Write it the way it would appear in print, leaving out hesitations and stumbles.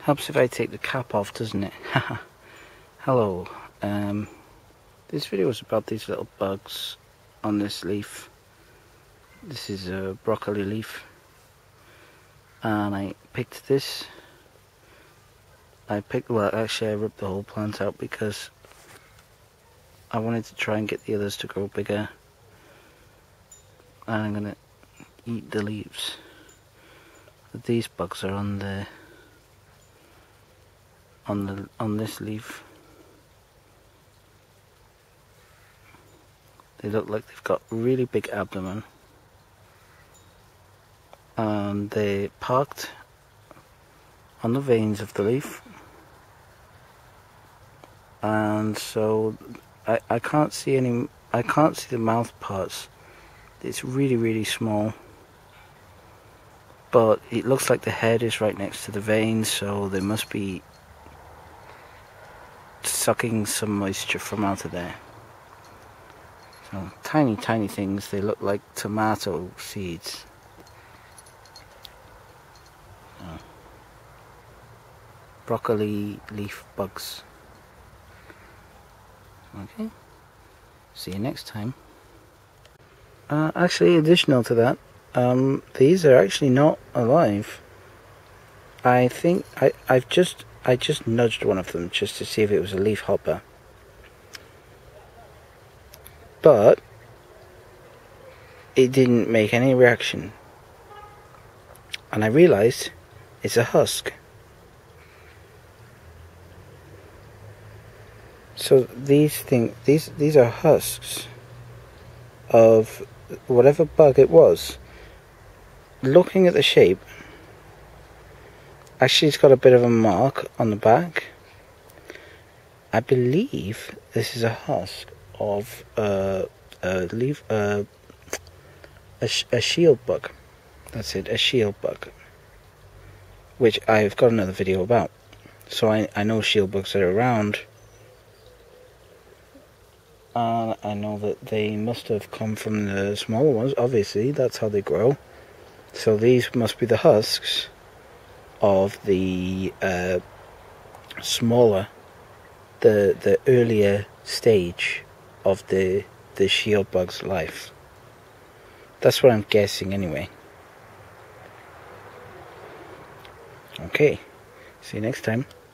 Helps if I take the cap off, doesn't it? Hello. This video is about these little bugs on this leaf. This is a broccoli leaf, and I picked this. Well, actually I ripped the whole plant out because I wanted to try and get the others to grow bigger, and I'm gonna eat the leaves. But these bugs are on this leaf. They look like they've got really big abdomen, and they parked on the veins of the leaf, and so I can't see the mouth parts. It's really small, but it looks like the head is right next to the veins, so they must be sucking some moisture from out of there. So tiny things. They look like tomato seeds. Broccoli leaf bugs. Okay, see you next time. Actually, additional to that, these are actually not alive. I think I just nudged one of them just to see if it was a leaf hopper, but it didn't make any reaction, and I realized it's a husk. So these are husks of whatever bug it was. Looking at the shape, actually it's got a bit of a mark on the back. I believe this is a husk of a shield bug. That's it, a shield bug, which I've got another video about. So I know shield bugs are around. I know that they must have come from the smaller ones. Obviously, that's how they grow. So these must be the husks of the smaller, the earlier stage of the shield bug's life. That's what I'm guessing anyway. Okay, see you next time.